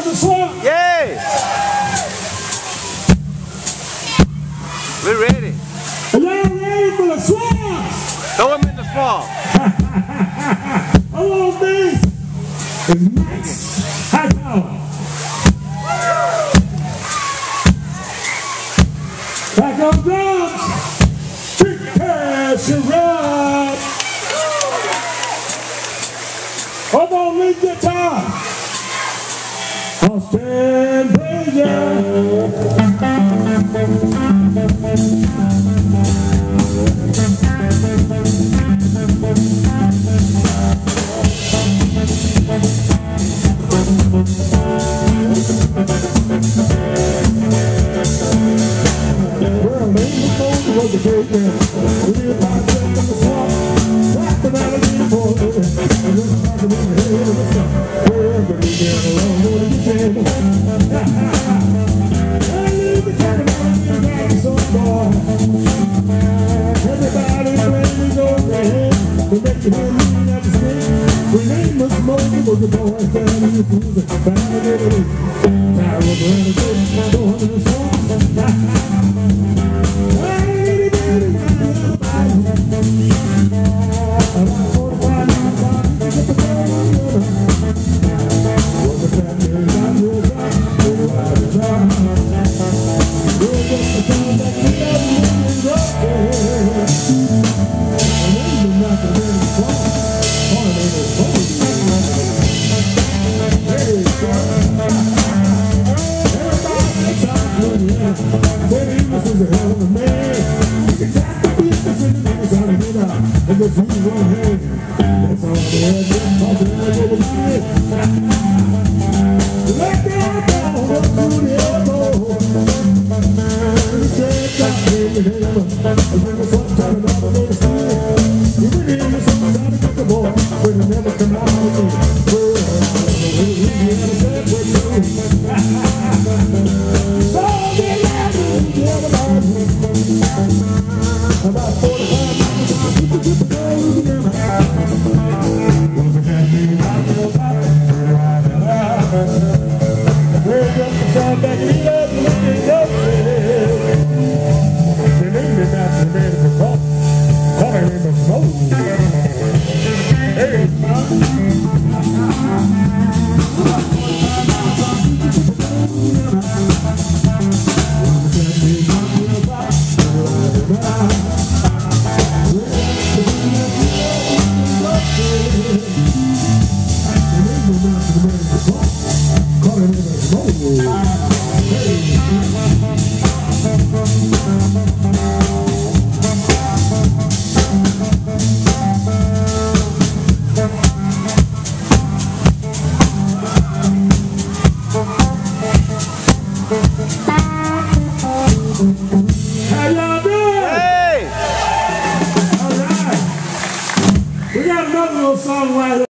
the swamp. Yay! We're ready. Are y'all ready for the swamps? Throw them in the swamp. Hello, this is Max Hightower. Back on drums, Big Cash and Rob. Over on lead guitar, Austin Brazier. Well, was a great man. We lived by the in the swamp, back the valley for it. And just like in the head of the sun. Wherever we get along, what do you say? I leave the cabin on the ground, so far. Everybody plays over their head to make the head lean at the stick. When Amos Mosley was the boy standing in the food, back in the day. Time was running good, going in the swamp. How y'all doing? Hey! All right. We got another little song right